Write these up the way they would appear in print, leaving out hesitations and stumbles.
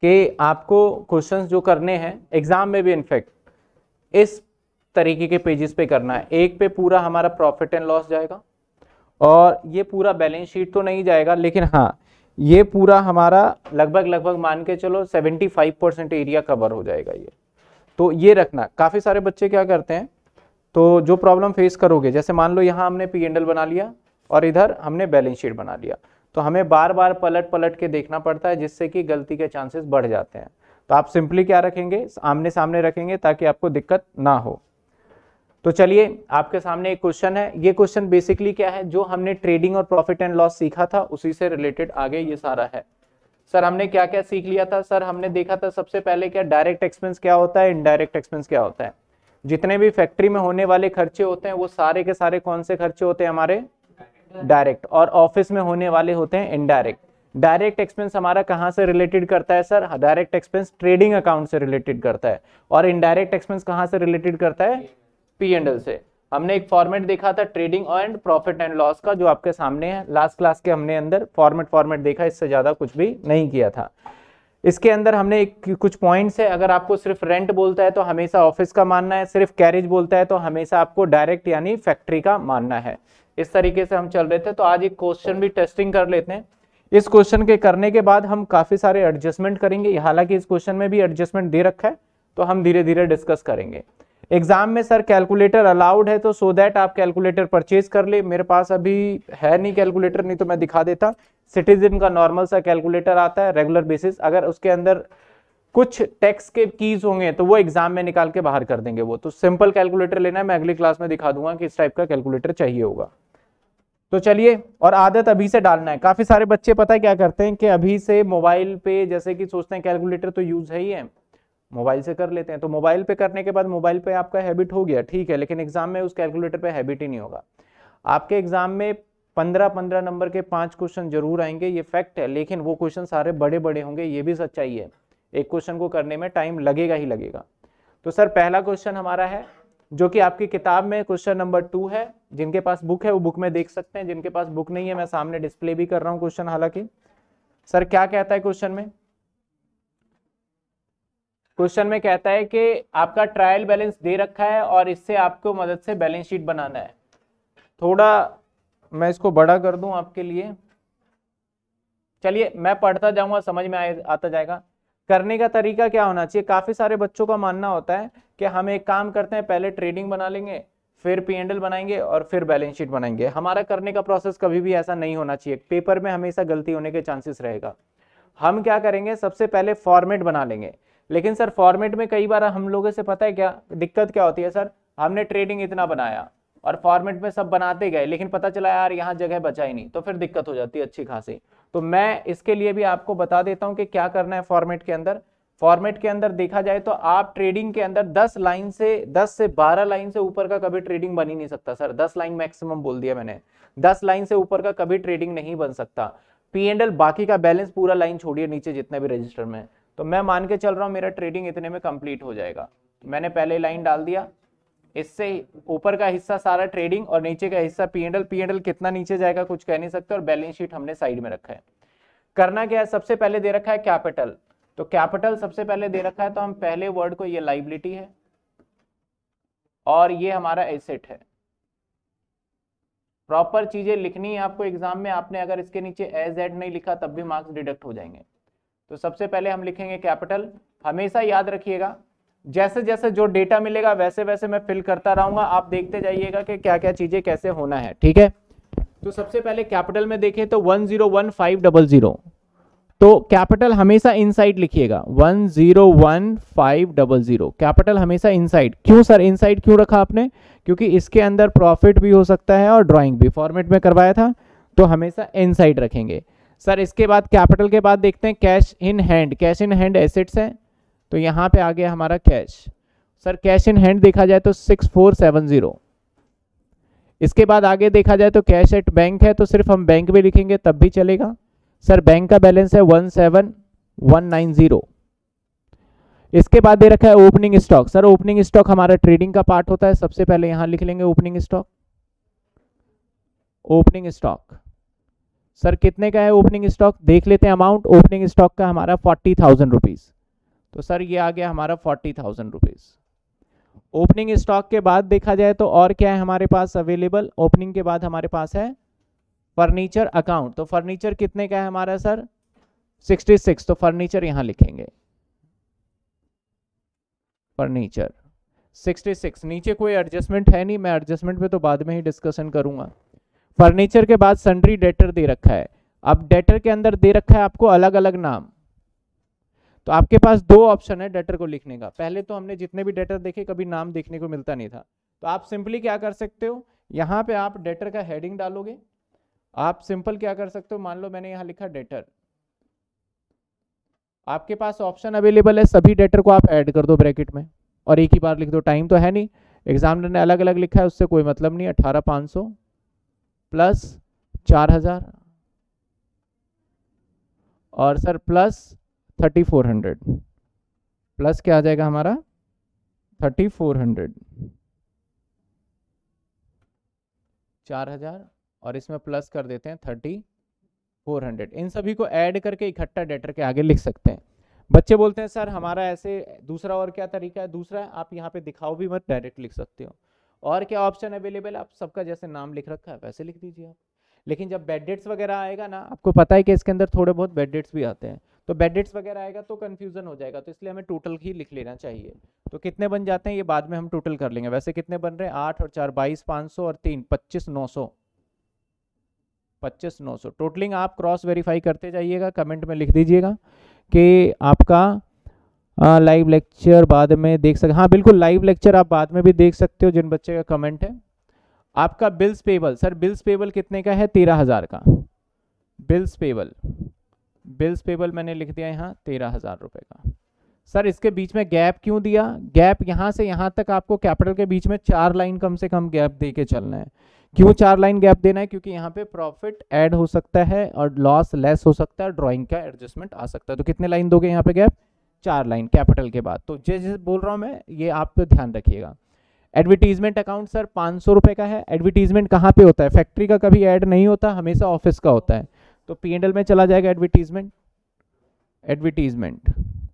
कि आपको क्वेश्चंस जो करने हैं एग्जाम में भी इनफैक्ट इस तरीके के पेजेस पे करना है। एक पे पूरा हमारा प्रॉफिट एंड लॉस जाएगा और ये पूरा बैलेंस शीट तो नहीं जाएगा, लेकिन हाँ ये पूरा हमारा लगभग मान के चलो 75% एरिया कवर हो जाएगा ये। तो ये रखना, काफ़ी सारे बच्चे क्या करते हैं, तो जो प्रॉब्लम फेस करोगे, जैसे मान लो यहाँ हमने P&L बना लिया और इधर हमने बैलेंस शीट बना लिया, तो हमें बार बार पलट के देखना पड़ता है, जिससे कि गलती के चांसेस बढ़ जाते हैं। तो आप सिंपली क्या रखेंगे, आमने सामने रखेंगे ताकि आपको दिक्कत ना हो। तो चलिए आपके सामने एक क्वेश्चन है। ये क्वेश्चन बेसिकली क्या है, जो हमने ट्रेडिंग और प्रॉफिट एंड लॉस सीखा था उसी से रिलेटेड आगे ये सारा है। सर हमने क्या क्या सीख लिया था? सर हमने देखा था सबसे पहले क्या डायरेक्ट एक्सपेंस क्या होता है, इनडायरेक्ट एक्सपेंस क्या होता है। जितने भी फैक्ट्री में होने वाले खर्चे होते हैं वो सारे के सारे कौन से खर्चे होते हैं हमारे, डायरेक्ट, और ऑफिस में होने वाले होते हैं इनडायरेक्ट। डायरेक्ट एक्सपेंस हमारा कहां से रिलेटेड करता है sir, direct expense trading account से रिलेटेड करता है, और इनडायरेक्ट एक्सपेंस कहां से रिलेटेड करता है, P&L से। हमने एक फॉर्मेट देखा था trading and profit and loss का, जो आपके सामने है। लास्ट क्लास के हमने अंदर फॉर्मेट देखा, इससे ज्यादा कुछ भी नहीं किया था। इसके अंदर हमने कुछ पॉइंट्स है, अगर आपको सिर्फ रेंट बोलता है तो हमेशा ऑफिस का मानना है, सिर्फ कैरेज बोलता है तो हमेशा आपको डायरेक्ट यानी फैक्ट्री का मानना है। इस तरीके से हम चल रहे थे। तो आज एक क्वेश्चन भी टेस्टिंग कर लेते हैं। इस क्वेश्चन के करने के बाद हम काफी सारे एडजस्टमेंट करेंगे, हालांकि इस क्वेश्चन में भी एडजस्टमेंट दे रखा है, तो हम धीरे धीरे डिस्कस करेंगे। एग्जाम में सर कैलकुलेटर अलाउड है, तो सो दैट आप कैलकुलेटर परचेज कर ले। मेरे पास अभी है नहीं कैलकुलेटर, नहीं तो मैं दिखा देता। सिटीजन का नॉर्मल सा कैलकुलेटर आता है रेगुलर बेसिस, अगर उसके अंदर कुछ टैक्स के कीज होंगे तो वो एग्जाम में निकाल के बाहर कर देंगे वो। तो सिंपल कैलकुलेटर लेना है, मैं अगली क्लास में दिखा दूंगा कि इस टाइप का कैलकुलेटर चाहिए होगा। तो चलिए, और आदत अभी से डालना है। काफी सारे बच्चे पता है क्या करते हैं कि अभी से मोबाइल पे जैसे कि सोचते हैं कैलकुलेटर तो यूज है ही है, मोबाइल से कर लेते हैं। तो मोबाइल पे करने के बाद मोबाइल पे आपका हैबिट हो गया, ठीक है, लेकिन एग्जाम में उस कैलकुलेटर पे हैबिट ही नहीं होगा। आपके एग्जाम में 15 नंबर के 5 क्वेश्चन जरूर आएंगे, ये फैक्ट है, लेकिन वो क्वेश्चन सारे बड़े बड़े होंगे, ये भी सच्चाई है। एक क्वेश्चन को करने में टाइम लगेगा ही लगेगा। तो सर पहला क्वेश्चन हमारा है, जो कि आपकी किताब में क्वेश्चन नंबर 2 है। जिनके पास बुक है वो बुक में देख सकते हैं, जिनके पास बुक नहीं है मैं सामने डिस्प्ले भी कर रहा हूँ क्वेश्चन। हालांकि सर क्या कहता है क्वेश्चन में, क्वेश्चन में कहता है कि आपका ट्रायल बैलेंस दे रखा है और इससे आपको मदद से बैलेंस शीट बनाना है। थोड़ा मैं इसको बड़ा कर दूं आपके लिए, चलिए मैं पढ़ता जाऊंगा, समझ में आता जाएगा। करने का तरीका क्या होना चाहिए, काफी सारे बच्चों का मानना होता है कि हम एक काम करते हैं, पहले ट्रेडिंग बना लेंगे, फिर P&L बनाएंगे और फिर बैलेंस शीट बनाएंगे। हमारा करने का प्रोसेस कभी भी ऐसा नहीं होना चाहिए, पेपर में हमेशा गलती होने के चांसेस रहेगा। हम क्या करेंगे, सबसे पहले फॉर्मेट बना लेंगे। लेकिन सर फॉर्मेट में कई बार हम लोगों से पता है क्या दिक्कत क्या होती है, सर हमने ट्रेडिंग इतना बनाया और फॉर्मेट में सब बनाते गए, लेकिन पता चला यार यहाँ जगह बचा ही नहीं, तो फिर दिक्कत हो जाती है अच्छी खासी। तो मैं इसके लिए भी आपको बता देता हूँ कि क्या करना है फॉर्मेट के अंदर। फॉर्मेट के अंदर देखा जाए तो आप ट्रेडिंग के अंदर 10 से 12 लाइन से ऊपर का कभी ट्रेडिंग बन ही नहीं सकता। सर 10 लाइन मैक्सिमम बोल दिया मैंने, 10 लाइन से ऊपर का कभी ट्रेडिंग नहीं बन सकता। P&L बाकी का बैलेंस पूरा लाइन छोड़िए नीचे जितने भी रजिस्टर में, तो मैं मान के चल रहा हूँ मेरा ट्रेडिंग इतने में कंप्लीट हो जाएगा। मैंने पहले लाइन डाल दिया, इससे ऊपर का हिस्सा सारा ट्रेडिंग और नीचे का हिस्सा P&L कितना नीचे जाएगा कुछ कह नहीं सकते, और बैलेंस शीट हमने साइड में रखा है। करना क्या है, सबसे पहले दे रखा है कैपिटल, तो कैपिटल सबसे पहले दे रखा है, तो हम पहले वर्ड को, ये लायबिलिटी है और ये हमारा एसेट है। प्रॉपर चीजें लिखनी है आपको एग्जाम में, आपने अगर इसके नीचे एज एड नहीं लिखा तब भी मार्क्स डिडक्ट हो जाएंगे। तो सबसे पहले हम लिखेंगे कैपिटल। हमेशा याद रखिएगा जैसे जैसे जो डेटा मिलेगा वैसे वैसे मैं फिल करता रहूंगा, आप देखते जाइएगा कि क्या क्या चीजें कैसे होना है, ठीक है। तो सबसे पहले कैपिटल में देखें तो 101500, तो कैपिटल हमेशा इनसाइड लिखिएगा, 101500 कैपिटल हमेशा इनसाइड। क्यों सर इनसाइड क्यों रखा आपने, क्योंकि इसके अंदर प्रॉफिट भी हो सकता है और ड्राइंग भी, फॉर्मेट में करवाया था तो हमेशा इनसाइड रखेंगे। सर इसके बाद कैपिटल के बाद देखते हैं cash in hand. Cash in hand assets है, तो यहाँ पे आ गया हमारा cash. Sir cash in hand देखा जाए तो 6470। इसके बाद आगे देखा जाए तो कैश एट बैंक है, तो सिर्फ हम बैंक में लिखेंगे तब भी चलेगा। सर बैंक का बैलेंस है 17190। इसके बाद दे रखा है opening stock. Sir opening stock हमारा ट्रेडिंग का पार्ट होता है, सबसे पहले यहां लिख लेंगे opening stock. Opening stock sir कितने का है ओपनिंग स्टॉक, देख लेते हैं अमाउंट। ओपनिंग स्टॉक का हमारा 40,000 रुपीज़, तो सर ये आ गया हमारा 40,000 रुपीज़। ओपनिंग स्टॉक के बाद देखा जाए तो और क्या है हमारे पास अवेलेबल, ओपनिंग के बाद हमारे पास है फर्नीचर अकाउंट। तो फर्नीचर कितने का है हमारा सर 66, तो फर्नीचर यहां लिखेंगे, फर्नीचर 66। नीचे कोई एडजस्टमेंट है नहीं, मैं एडजस्टमेंट पे तो बाद में ही डिस्कशन करूंगा। फर्नीचर के बाद सन्ड्री डेटर दे रखा है। अब डेटर के अंदर दे रखा है आपको अलग अलग नाम, तो आपके पास दो ऑप्शन है डेटर को लिखने का। पहले तो हमने जितने भी डेटर देखे कभी नाम देखने को मिलता नहीं था, तो आप सिंपली क्या कर सकते हो, यहाँ पे आप डेटर का हेडिंग डालोगे। आप सिंपल क्या कर सकते हो, मान लो मैंने यहाँ लिखा डेटर, आपके पास ऑप्शन अवेलेबल है, सभी डेटर को आप ऐड कर दो ब्रैकेट में और एक ही बार लिख दो, टाइम तो है नहीं। एग्जामिनर ने अलग अलग लिखा है उससे कोई मतलब नहीं। 18,500 प्लस 4,000 और सर प्लस 3,400, प्लस क्या आ जाएगा हमारा 3,400, 4,000 और इसमें प्लस कर देते हैं 3,400। इन सभी को ऐड करके इकट्ठा डेटर के आगे लिख सकते हैं। बच्चे बोलते हैं सर हमारा ऐसे दूसरा और क्या तरीका है, दूसरा है आप यहाँ पे दिखाओ भी मत, डायरेक्ट लिख सकते हो। और क्या ऑप्शन अवेलेबल है, आप सबका जैसे नाम लिख रखा है वैसे लिख दीजिए आप। लेकिन जब बेड डेट्स वगैरह आएगा ना, आपको पता है कि इसके अंदर थोड़े बहुत बेड डेट्स भी आते हैं, तो बेड डेट्स वगैरह आएगा तो कंफ्यूजन हो जाएगा, तो इसलिए हमें टोटल ही लिख लेना चाहिए। तो कितने बन जाते हैं ये बाद में हम टोटल कर लेंगे। वैसे कितने बन रहे हैं, 8 और 4 22,500 और 3 25,900, 25,900 टोटलिंग। आप क्रॉस वेरीफाई करते जाइएगा, कमेंट में लिख दीजिएगा कि आपका लाइव लेक्चर बाद में देख सकते। हाँ बिल्कुल, लाइव लेक्चर आप बाद में भी देख सकते हो जिन बच्चे का कमेंट है। आपका bills payable, sir bills payable कितने का है, 13,000 का। बिल्स पेबल, बिल्स पेबल मैंने लिख दिया यहाँ 13,000 रुपए का। सर इसके बीच में गैप क्यों दिया, गैप यहाँ से यहाँ तक आपको कैपिटल के बीच में 4 लाइन कम से कम गैप दे के चलना है। क्यों 4 लाइन गैप देना है, क्योंकि यहाँ पे प्रॉफिट ऐड हो सकता है और लॉस लेस हो सकता है, ड्राइंग का एडजस्टमेंट आ सकता है। तो कितने लाइन दोगे यहाँ पे गैप, 4 लाइन कैपिटल के बाद। तो जैसे बोल रहा हूँ मैं, ये आप पे ध्यान रखिएगा। एडवर्टीजमेंट अकाउंट सर 500 रुपए का है। एडवर्टीजमेंट कहाँ पे होता है, फैक्ट्री का कभी ऐड नहीं होता, हमेशा ऑफिस का होता है। तो P&L में चला जाएगा एडवर्टीजमेंट, एडवर्टीजमेंट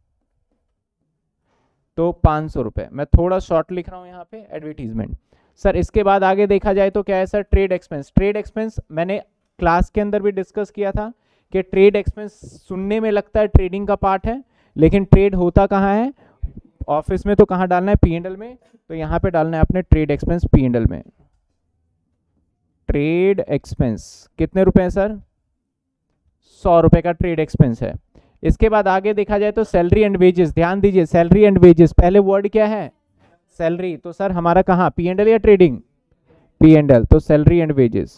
तो 500 रुपए। मैं थोड़ा शॉर्ट लिख रहा हूँ यहाँ पे, एडवर्टीजमेंट। सर इसके बाद आगे देखा जाए तो क्या है sir, trade expense. Trade expense मैंने क्लास के अंदर भी डिस्कस किया था कि ट्रेड एक्सपेंस सुनने में लगता है ट्रेडिंग का पार्ट है, लेकिन ट्रेड होता कहाँ है, ऑफिस में। तो कहाँ डालना है, P&L में। तो यहाँ पे डालना है अपने ट्रेड एक्सपेंस P&L में। ट्रेड एक्सपेंस कितने रुपए हैं सर, 100 रुपए का ट्रेड एक्सपेंस है। इसके बाद आगे देखा जाए तो सैलरी एंड वेजेस, ध्यान दीजिए सैलरी एंड वेजेस, पहले वर्ड क्या है, सैलरी। तो सर हमारा कहाँ, P&L या ट्रेडिंग, P&L। तो सैलरी एंड वेजेस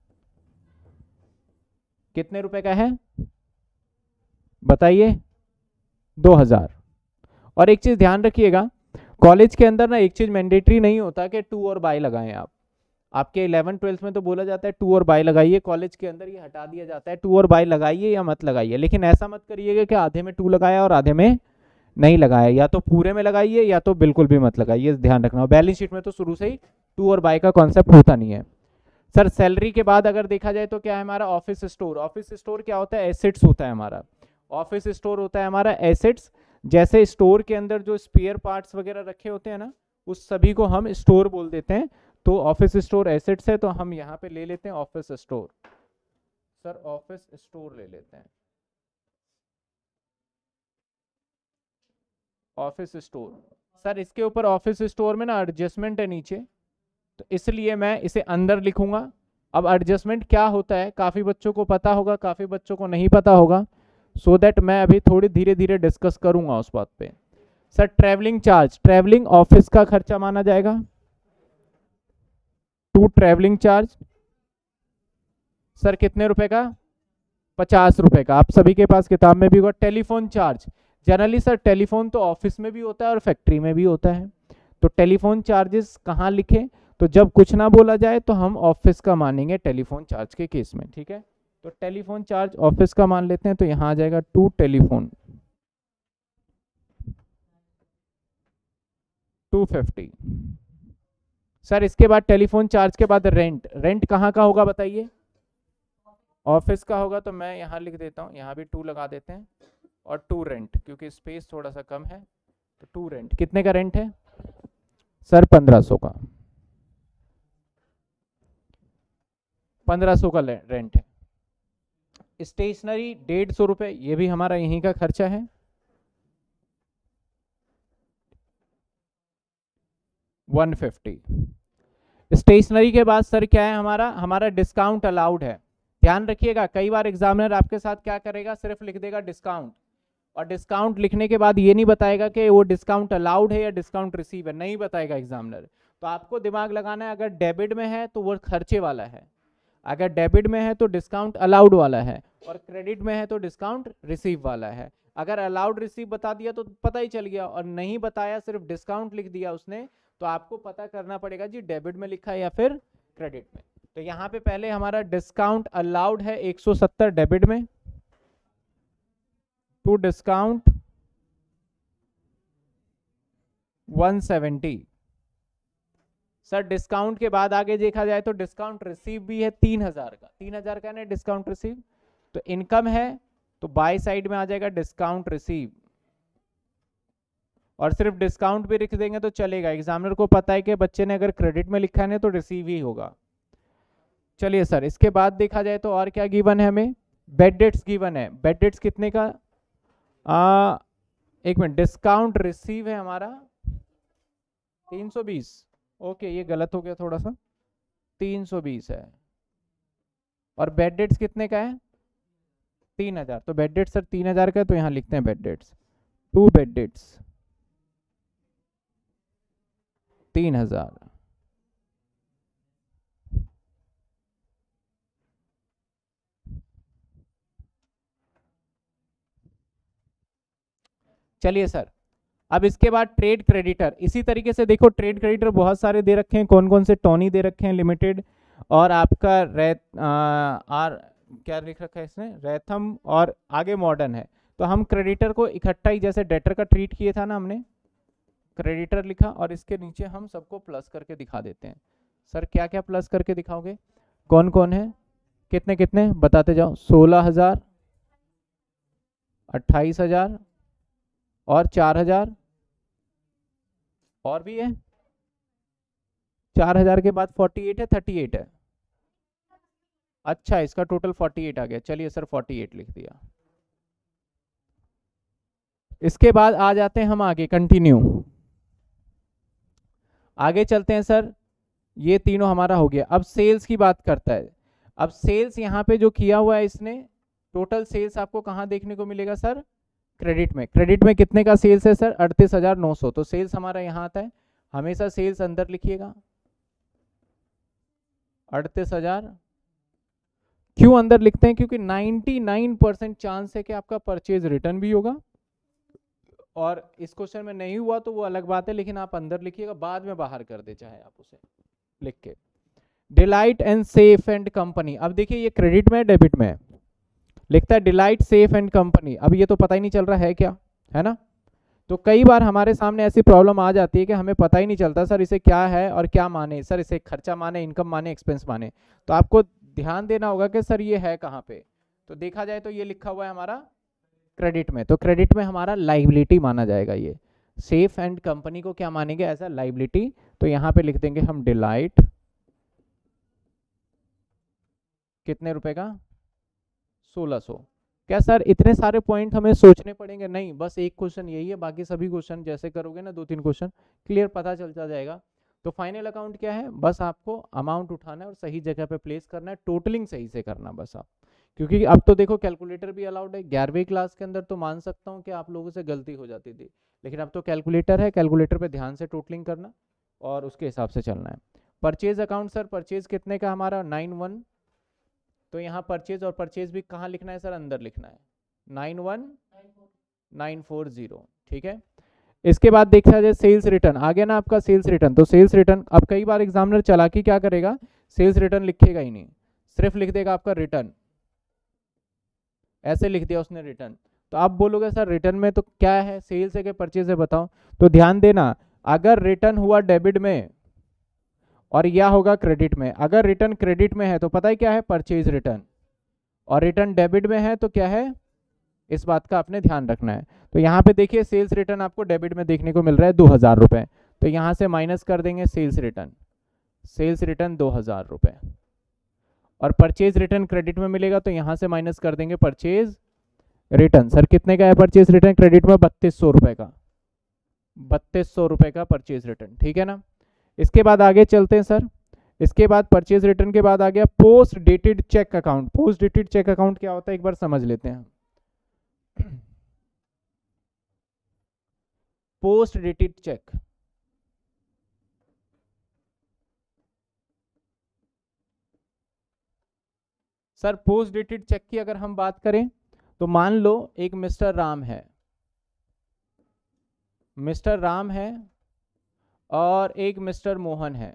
कितने रुपए का है बताइए, 2,000। और एक चीज ध्यान रखिएगा, कॉलेज के अंदर ना एक चीज मैंडेटरी नहीं होता कि टू और बाय लगाएं आप। आपके 11th-12th में तो बोला जाता है टू और बाय लगाइए, कॉलेज के अंदर ये हटा दिया जाता है टू और बाय लगाइए या मत लगाइए। लेकिन ऐसा मत करिएगा कि आधे में टू लगाया और आधे में नहीं लगाया, या तो पूरे में लगाइए या तो बिल्कुल भी मत लगाइए, ध्यान रखना। बैलेंस शीट में तो शुरू से ही टू और बाय का कॉन्सेप्ट होता नहीं है। सर सैलरी के बाद अगर देखा जाए तो क्या है हमारा, ऑफिस स्टोर। ऑफिस स्टोर क्या होता है, एसेट्स होता है हमारा। ऑफिस स्टोर होता है हमारा एसेट्स। जैसे स्टोर के अंदर जो स्पेयर पार्ट्स वगैरह रखे होते हैं ना, उस सभी को हम स्टोर बोल देते हैं। तो ऑफिस स्टोर एसेट्स है, तो हम यहाँ पे ले लेते हैं office store. Sir office store ले लेते हैं, ऑफिस स्टोर। सर इसके ऊपर ऑफिस स्टोर में ना एडजस्टमेंट है नीचे, तो इसलिए मैं इसे अंदर लिखूंगा। अब एडजस्टमेंट क्या होता है, काफी बच्चों को पता होगा, काफी बच्चों को नहीं पता होगा, सो दैट मैं अभी थोड़ी धीरे धीरे डिस्कस करूंगा उस बात पे। Sir travelling charge, travelling office का खर्चा माना जाएगा, टू ट्रैवलिंग चार्ज। सर कितने रुपए का, 50 रुपए का। आप सभी के पास किताब में भी होगा। Telephone charge, generally sir telephone तो ऑफिस में भी होता है और फैक्ट्री में भी होता है। तो टेलीफोन चार्जेस कहाँ लिखे, तो जब कुछ ना बोला जाए तो हम ऑफिस का मानेंगे टेलीफोन चार्ज के केस में, ठीक है। तो टेलीफोन चार्ज ऑफिस का मान लेते हैं, तो यहाँ आ जाएगा टू टेलीफोन 250। सर इसके बाद टेलीफोन चार्ज के बाद रेंट, रेंट कहाँ का होगा बताइए, ऑफिस का होगा तो मैं यहाँ लिख देता हूँ, यहाँ भी 2 लगा देते हैं, और 2 रेंट, क्योंकि स्पेस थोड़ा सा कम है, तो 2 रेंट। कितने का रेंट है सर? 1500 का, 1500 का रेंट है। स्टेशनरी 150 रुपये, ये भी हमारा यहीं का खर्चा है। स्टेशनरी के बाद सर क्या है हमारा डिस्काउंट अलाउड है। ध्यान रखिएगा, कई बार एग्जामिनर आपके साथ क्या करेगा, सिर्फ लिख देगा डिस्काउंट, और डिस्काउंट लिखने के बाद ये नहीं बताएगा कि वो डिस्काउंट अलाउड है या डिस्काउंट रिसीव है, नहीं बताएगा एग्जामिनर। तो आपको दिमाग लगाना है, अगर डेबिट में है तो वो खर्चे वाला है, अगर डेबिट में है तो डिस्काउंट अलाउड वाला है, और क्रेडिट में है तो डिस्काउंट रिसीव वाला है। अगर अलाउड रिसीव बता दिया तो पता ही चल गया, और नहीं बताया सिर्फ डिस्काउंट लिख दिया उसने, तो आपको पता करना पड़ेगा जी डेबिट में लिखा है या फिर क्रेडिट में। तो यहाँ पे पहले हमारा डिस्काउंट अलाउड है 170 डेबिट में, टू डिस्काउंट 170। सर डिस्काउंट के बाद आगे देखा जाए तो डिस्काउंट रिसीव भी है 3000 का, 3000 का ना डिस्काउंट रिसीव, तो इनकम है तो बाय साइड में आ जाएगा डिस्काउंट रिसीव, और सिर्फ डिस्काउंट भी लिख देंगे तो चलेगा, एग्जामिनर को पता है कि बच्चे ने अगर क्रेडिट में लिखा है तो रिसीव ही होगा। चलिए सर, इसके बाद देखा जाए तो और क्या गिवन है हमें, बेड डेट्स गिवन है। बेड डेट्स कितने का, एक मिनट, डिस्काउंट रिसीव है हमारा 320, ओके ये गलत हो गया थोड़ा सा, 320 है, और बेड डेट्स कितने का है 3000, तो बेड डेट्स सर 3000 का है, तो यहाँ लिखते हैं बेड डेट्स, 2 बेड डेट्स 3000। चलिए सर, अब इसके बाद ट्रेड क्रेडिटर, इसी तरीके से देखो ट्रेड क्रेडिटर बहुत सारे दे रखे हैं, कौन कौन से, टोनी दे रखे हैं लिमिटेड, और आपका क्या लिख रखा है इसने, रैथम, और आगे मॉडर्न है। तो हम क्रेडिटर को इकट्ठा ही जैसे डेटर का ट्रीट किए था ना हमने, क्रेडिटर लिखा और इसके नीचे हम सबको प्लस करके दिखा देते हैं। सर क्या क्या प्लस करके दिखाओगे, कौन कौन है, कितने कितने बताते जाओ, 16000, 28000 और 4000, और भी है 4000 के बाद 48 है, 38 है, अच्छा इसका टोटल 48 आ गया, चलिए सर 48 लिख दिया। इसके बाद आ जाते हैं हम आगे, कंटिन्यू आगे चलते हैं सर, ये तीनों हमारा हो गया। अब सेल्स की बात करता है, अब सेल्स यहाँ पे जो किया हुआ है इसने, टोटल सेल्स आपको कहाँ देखने को मिलेगा सर, क्रेडिट में। क्रेडिट में कितने का सेल्स है सर, 38,900, तो सेल्स हमारा यहाँ आता है, हमेशा सेल्स अंदर लिखिएगा, 38,000। क्यों अंदर लिखते हैं, क्योंकि 99% चांस है कि आपका परचेज रिटर्न भी होगा, और इस क्वेश्चन में नहीं हुआ तो वो अलग बात है, लेकिन आप अंदर लिखिएगा, बाद में बाहर कर दे चाहे आप उसे लिख के। Delight and Safe and Company, अब देखिए ये क्रेडिट में डेबिट में लिखता है डिलाइट सेफ एंड कंपनी, अब ये तो पता ही नहीं चल रहा है क्या, है ना। तो कई बार हमारे सामने ऐसी प्रॉब्लम आ जाती है कि हमें पता ही नहीं चलता सर इसे क्या है और क्या माने, सर इसे खर्चा माने, इनकम माने, एक्सपेंस माने। तो आपको ध्यान देना होगा कि सर ये है कहाँ पे, तो देखा जाए तो ये लिखा हुआ है हमारा क्रेडिट में, तो क्रेडिट में हमारा लाइबिलिटी माना जाएगा। ये सेफ एंड कंपनी को क्या मानेंगे, एज अ लाइबिलिटी, तो यहाँ पे लिख देंगे हम डिलाइट, कितने रुपए का, 1600। क्या सर इतने सारे पॉइंट हमें सोचने पड़ेंगे, नहीं, बस एक क्वेश्चन यही है, बाकी सभी क्वेश्चन जैसे करोगे ना 2-3 क्वेश्चन क्लियर पता चलता जाएगा। तो फाइनल अकाउंट क्या है, बस आपको अमाउंट उठाना है और सही जगह पे प्लेस करना है, टोटलिंग सही से करना बस आप, क्योंकि अब तो देखो कैलकुलेटर भी अलाउड है। 11वीं क्लास के अंदर तो मान सकता हूँ कि आप लोगों से गलती हो जाती थी, लेकिन अब तो कैलकुलेटर है, कैलकुलेटर पे ध्यान से टोटलिंग करना और उसके हिसाब से चलना है। परचेज अकाउंट सर, परचेज कितने का हमारा 91, तो यहाँ परचेज और परचेज भी कहाँ लिखना है सर, अंदर लिखना है 91940, ठीक है। इसके बाद देखा जाए सेल्स रिटर्न, आ गया ना आपका सेल्स रिटर्न, तो सेल्स रिटर्न, अब कई बार एग्जामिनर चालाकी क्या करेगा, सेल्स रिटर्न लिखेगा ही नहीं, सिर्फ लिख देगा आपका रिटर्न, ऐसे लिख दिया उसने रिटर्न। तो आप बोलोगे सर रिटर्न में तो क्या है, सेल्स है कि परचेज है बताओ, तो ध्यान देना, अगर रिटर्न हुआ डेबिट में और यह होगा क्रेडिट में, अगर रिटर्न क्रेडिट में है तो पता है क्या है, परचेज रिटर्न, और रिटर्न डेबिट में है तो क्या है, इस बात का आपने ध्यान रखना है। तो यहाँ पे देखिए सेल्स रिटर्न आपको डेबिट में देखने को मिल रहा है 2000 रुपये, तो यहाँ से माइनस कर देंगे सेल्स रिटर्न 2000 रुपये, और परचेज रिटर्न क्रेडिट में मिलेगा तो यहाँ से माइनस कर देंगे परचेज रिटर्न। सर कितने का है परचेज रिटर्न क्रेडिट में, 3200 रुपये का, 3200 रुपये का परचेज रिटर्न, ठीक है ना। इसके बाद आगे चलते हैं सर, इसके बाद परचेज रिटर्न के बाद आ गया post dated cheque account. Post dated cheque account क्या होता है एक बार समझ लेते हैं। Post dated cheque, sir post dated cheque की अगर हम बात करें तो मान लो एक मिस्टर राम है, और एक मिस्टर मोहन है।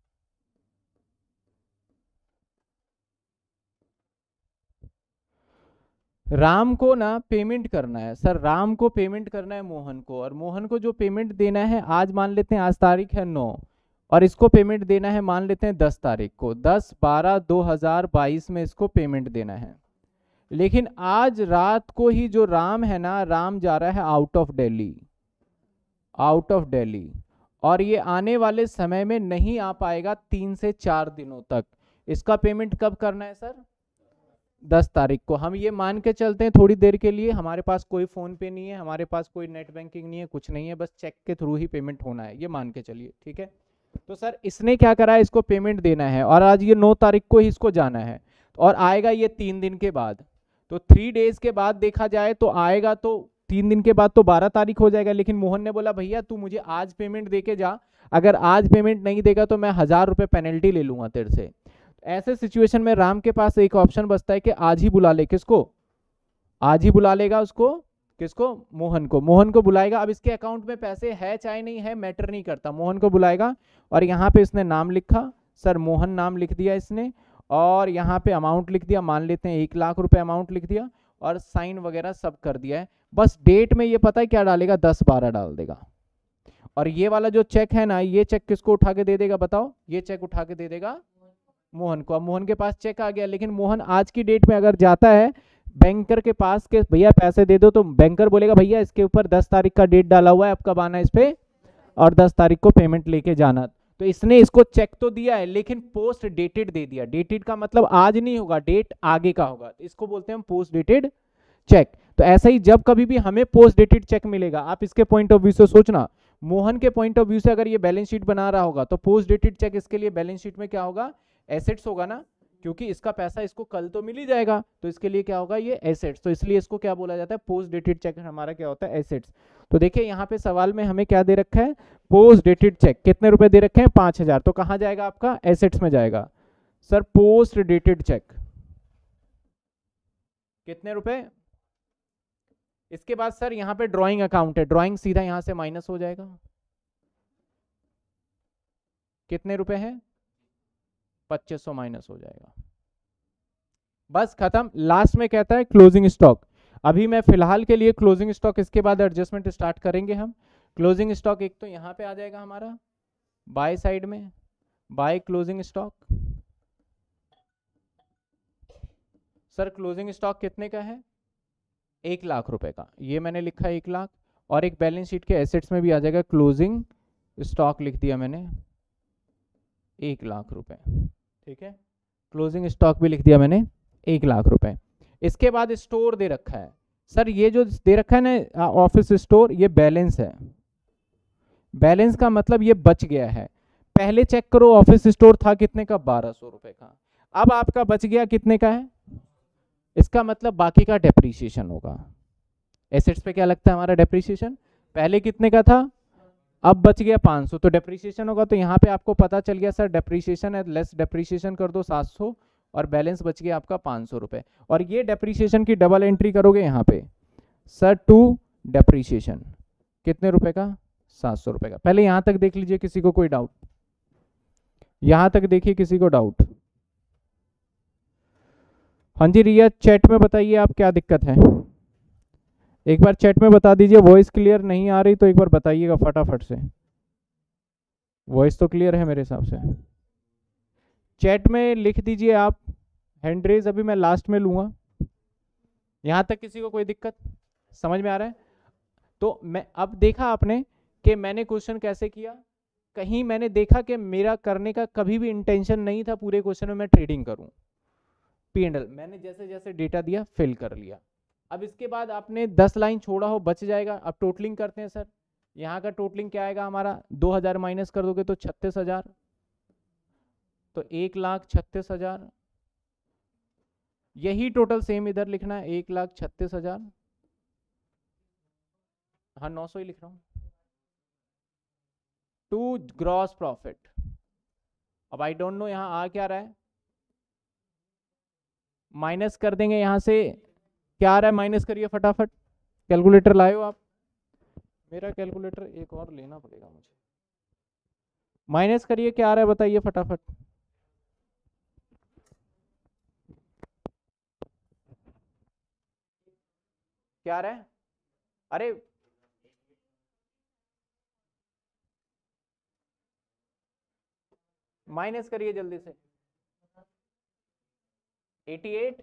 राम को ना पेमेंट करना है सर, राम को पेमेंट करना है मोहन को, और मोहन को जो पेमेंट देना है आज मान लेते हैं, आज तारीख है 9, और इसको पेमेंट देना है मान लेते हैं 10 तारीख को, 10/12/2022 में इसको पेमेंट देना है। लेकिन आज रात को ही जो राम है ना, राम जा रहा है आउट ऑफ दिल्ली, और ये आने वाले समय में नहीं आ पाएगा 3 से 4 दिनों तक। इसका पेमेंट कब करना है सर, 10 तारीख को। हम ये मान के चलते हैं थोड़ी देर के लिए, हमारे पास कोई फोन पे नहीं है, हमारे पास कोई नेट बैंकिंग नहीं है, कुछ नहीं है, बस चेक के थ्रू ही पेमेंट होना है, ये मान के चलिए, ठीक है। तो सर इसने क्या करा है, इसको पेमेंट देना है, और आज ये 9 तारीख को ही इसको जाना है, और आएगा ये 3 दिन के बाद। तो 3 डेज के बाद देखा जाए तो आएगा, तो 3 दिन के बाद तो 12 तारीख हो जाएगा। लेकिन मोहन ने बोला भैया तू मुझे आज पेमेंट दे के जा, अगर आज पेमेंट नहीं देगा तो मैं 1000 रुपये पेनल्टी ले लूंगा तेरे से। ऐसे सिचुएशन में राम के पास एक ऑप्शन बचता है कि आज ही बुला ले, किसको, आज ही बुला लेगा उसको, किसको, मोहन को बुलाएगा। अब इसके अकाउंट में पैसे है चाहे नहीं है मैटर नहीं करता, मोहन को बुलाएगा, और यहाँ पे इसने नाम लिखा, सर मोहन नाम लिख दिया इसने, और यहाँ पे अमाउंट लिख दिया, मान लेते हैं 1 लाख रुपए अमाउंट लिख दिया, और साइन वगैरह सब कर दिया है। बस डेट में ये पता है क्या डालेगा, 10/12 डाल देगा। और ये वाला जो चेक है ना, ये चेक किसको उठा के दे देगा बताओ, ये चेक उठा के दे देगा मोहन को। अब मोहन के पास चेक आ गया, लेकिन मोहन आज की डेट में अगर जाता है बैंकर के पास के भैया पैसे दे दो, तो बैंकर बोलेगा भैया इसके ऊपर 10 तारीख का डेट डाला हुआ है, अब कब आना है इस पे, और 10 तारीख को पेमेंट लेके जाना। तो इसने इसको चेक तो दिया है लेकिन पोस्ट डेटेड दे दिया। डेटेड का मतलब आज नहीं होगा, डेट आगे का होगा, तो इसको बोलते हैं हम पोस्ट डेटेड चेक। तो ऐसा ही जब कभी भी हमें पोस्ट डेटेड चेक मिलेगा, आप इसके पॉइंट ऑफ व्यू से सोचना, मोहन के पॉइंट ऑफ व्यू से अगर ये बैलेंस शीट बना रहा होगा तो पोस्ट डेटेड चेक इसके लिए बैलेंस शीट में क्या होगा, एसेट्स होगा ना, क्योंकि इसका पैसा इसको कल तो मिल ही जाएगा, तो इसके लिए क्या होगा, ये एसेट्स। तो इसलिए इसको क्या बोला जाता है, पोस्ट डेटेड चेक हमारा क्या होता है, एसेट्स। तो देखिए यहाँ पे सवाल में हमें क्या दे रखा है, पोस्ट डेटेड चेक, कितने रुपए दे रखे हैं, 5000, तो कहाँ जाएगा आपका, एसेट्स में जाएगा। सर पोस्ट डेटेड चेक कितने रुपए, इसके बाद सर यहाँ पे ड्रॉइंग अकाउंट है, ड्रॉइंग सीधा यहाँ से माइनस हो जाएगा, कितने रुपए है, 2500 माइनस हो जाएगा, बस खत्म। लास्ट में कहता है क्लोजिंग स्टॉक। अभी मैं फिलहाल के लिए क्लोजिंग स्टॉक, इसके बाद एडजस्टमेंट स्टार्ट करेंगे हम। क्लोजिंग स्टॉक एक तो यहाँ पे आ जाएगा हमारा बाय साइड में, by closing stock. Sir closing stock कितने का है, 1 लाख रुपए का, ये मैंने लिखा 1 लाख, और एक बैलेंस शीट के एसेट्स में भी आ जाएगा क्लोजिंग स्टॉक, लिख दिया मैंने 1 लाख रुपए, ठीक है। क्लोजिंग स्टॉक भी लिख दिया मैंने 1 लाख रुपए। इसके बाद स्टोर दे रखा है, सर ये जो दे रखा है ना ऑफिस स्टोर, ये बैलेंस है, बैलेंस का मतलब ये बच गया है। पहले चेक करो ऑफिस स्टोर था कितने का, 1200 रुपए का, अब आपका बच गया कितने का है, इसका मतलब बाकी का डेप्रीशिएशन होगा। एसेट्स पे क्या लगता है हमारा डेप्रीशिएशन, पहले कितने का था, अब बच गया 500, तो डेप्रीशिएशन होगा। तो यहाँ पे आपको पता चल गया सर डेप्रीशिएशन है, लेस डेप्रीशिएशन कर दो 700, और बैलेंस बच गया आपका 500 रुपए। और ये डेप्रीशिएशन की डबल एंट्री करोगे यहाँ पे, सर टू डेप्रीशिएशन कितने रुपए का, 700 रुपए का। पहले यहाँ तक देख लीजिए, किसी को कोई डाउट, यहाँ तक देखिए किसी को डाउट। हाँ जी रिया, चैट में बताइए आप क्या दिक्कत है, एक बार चैट में बता दीजिए। वॉइस क्लियर नहीं आ रही तो एक बार बताइएगा फटाफट से। वॉइस तो क्लियर है मेरे हिसाब से, चैट में लिख दीजिए आप, हैंड रेज अभी मैं लास्ट में लूंगा। यहां तक किसी को कोई दिक्कत समझ में आ रहा है? तो मैं अब देखा आपने कि मैंने क्वेश्चन कैसे किया, कहीं मैंने देखा कि मेरा करने का कभी भी इंटेंशन नहीं था पूरे क्वेश्चन में मैं ट्रेडिंग करूं, पी एंड एल मैंने जैसे जैसे डेटा दिया फिल कर लिया। अब इसके बाद आपने 10 लाइन छोड़ा हो बच जाएगा। अब टोटलिंग करते हैं सर, यहाँ का टोटलिंग क्या आएगा हमारा, 2000 माइनस कर दोगे तो 36,000, तो 1,36,000, यही टोटल सेम इधर लिखना है 1,36,000। हाँ 900 ही लिख रहा हूँ टू ग्रॉस प्रॉफिट। अब आई डोंट नो यहाँ आ क्या रहा है, माइनस कर देंगे यहाँ से, क्या आ रहा है माइनस करिए फटाफट, कैलकुलेटर लाए हो आप? मेरा कैलकुलेटर एक और लेना पड़ेगा मुझे। माइनस करिए क्या आ रहा है बताइए फटाफट। क्या आ रहा है? अरे माइनस करिए जल्दी से। 88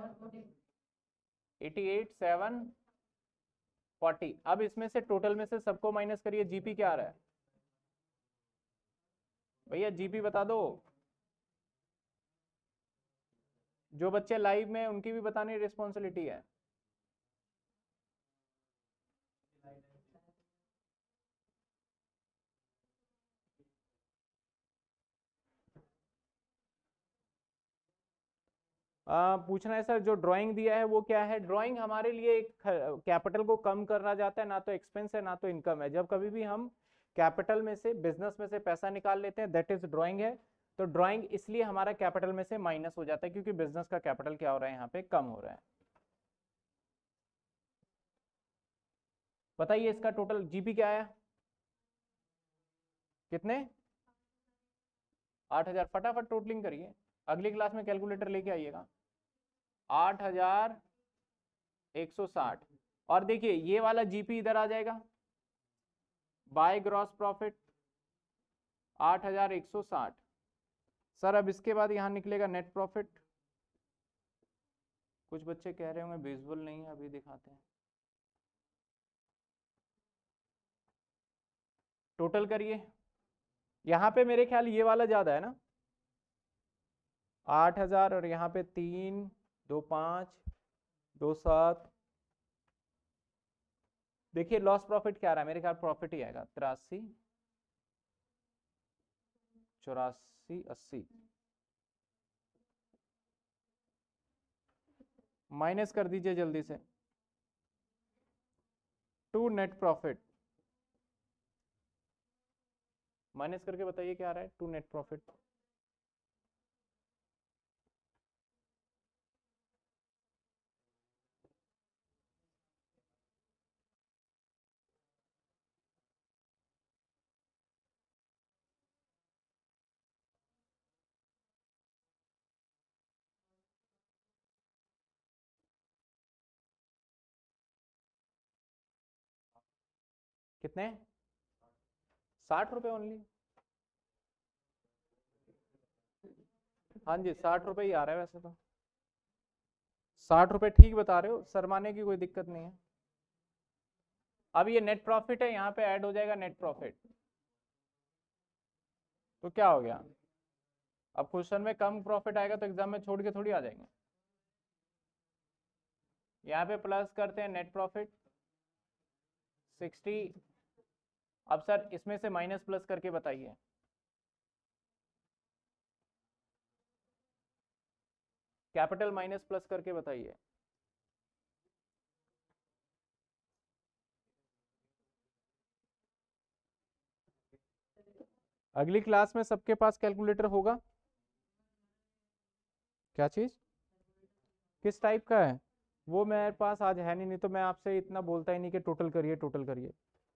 740। अब इसमें से टोटल में से सबको माइनस करिए, जीपी क्या आ रहा है भैया, जीपी बता दो। जो बच्चे लाइव में उनकी भी बताने रिस्पॉन्सिबिलिटी है। पूछना है सर, जो ड्राइंग दिया है वो क्या है? ड्राइंग हमारे लिए एक कैपिटल को कम करना जाता है, ना तो एक्सपेंस है ना तो इनकम है। जब कभी भी हम कैपिटल में से बिजनेस में से पैसा निकाल लेते हैं दैट इज ड्राइंग है। तो ड्राइंग इसलिए हमारा कैपिटल में से माइनस हो जाता है क्योंकि बिजनेस का कैपिटल क्या हो रहा है यहाँ पे, कम हो रहा है। बताइए इसका टोटल जीपी क्या आया, कितने? 8,000। फटाफट टोटलिंग करिए, अगली क्लास में कैलकुलेटर लेके आइएगा। 8,160। और देखिए ये वाला जीपी इधर आ जाएगा बाय ग्रॉस प्रॉफिट 8,160। सर अब इसके बाद यहां निकलेगा नेट प्रॉफिट। कुछ बच्चे कह रहे होंगे विजुअल नहीं है, अभी दिखाते हैं। टोटल करिए, यहाँ पे मेरे ख्याल ये वाला ज्यादा है ना, 8,000 और यहाँ पे 3 2 5 2 7। देखिए लॉस प्रॉफिट क्या आ रहा है, मेरे ख्याल प्रॉफिट ही आएगा 83 84 80। माइनस कर दीजिए जल्दी से टू नेट प्रॉफिट, माइनस करके बताइए क्या आ रहा है टू नेट प्रॉफिट। कितने? 60 रुपए ओनली। हाँ जी 60 रुपए ही आ रहा है वैसे तो, 60 रुपए ठीक बता रहे हो, शर्माने की कोई दिक्कत नहीं है। अब ये नेट प्रॉफिट है, यहाँ पे ऐड हो जाएगा नेट प्रॉफिट, तो क्या हो गया? अब क्वेश्चन में कम प्रॉफिट आएगा तो एग्जाम में छोड़ के थोड़ी आ जाएंगे। यहाँ पे प्लस करते हैं नेट प्रॉफिट 60। अब सर इसमें से माइनस प्लस करके बताइए, कैपिटल माइनस प्लस करके बताइए। अगली क्लास में सबके पास कैलकुलेटर होगा? क्या चीज, किस टाइप का है? वो मेरे पास आज है नहीं, नहीं तो मैं आपसे इतना बोलता ही नहीं कि टोटल करिए टोटल करिए।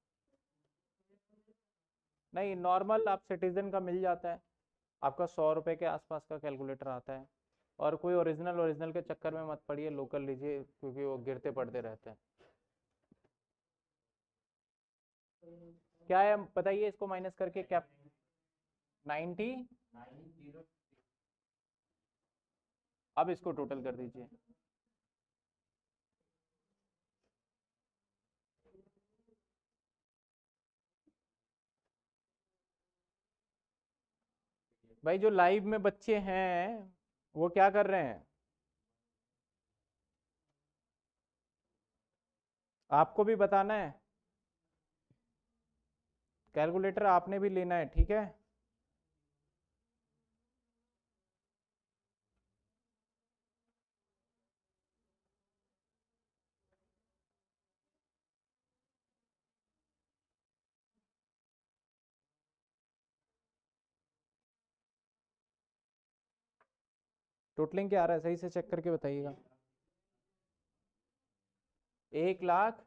नहीं नॉर्मल आप सिटीजन का मिल जाता है, आपका 100 रुपए के आसपास का कैलकुलेटर आता है। और कोई ओरिजिनल ओरिजिनल के चक्कर में मत पड़िए, लोकल लीजिए क्योंकि वो गिरते पड़ते रहते हैं। क्या है बताइए इसको माइनस करके क्या? 90। अब इसको टोटल कर दीजिए। भाई जो लाइव में बच्चे हैं वो क्या कर रहे हैं? आपको भी बताना है, कैलकुलेटर आपने भी लेना है, ठीक है। टोटलिंग क्या आ रहा है सही से चेक करके बताइएगा। 1,00,000,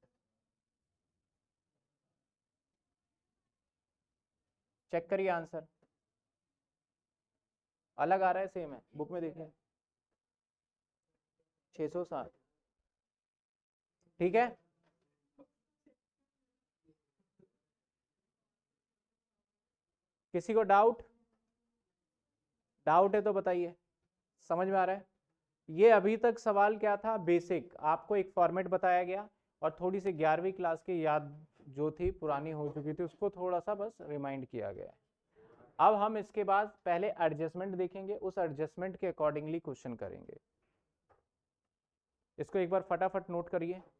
चेक करिए आंसर, अलग आ रहा है सेम है, बुक में देखिए। 660, ठीक है। किसी को डाउट? डाउट है तो बताइए, समझ में आ रहा है? ये अभी तक सवाल क्या था, बेसिक, आपको एक फॉर्मेट बताया गया और थोड़ी सी 11वीं क्लास की याद जो थी पुरानी हो चुकी थी उसको थोड़ा सा बस रिमाइंड किया गया है। अब हम इसके बाद पहले एडजस्टमेंट देखेंगे, उस एडजस्टमेंट के अकॉर्डिंगली क्वेश्चन करेंगे। इसको एक बार फटाफट नोट करिए।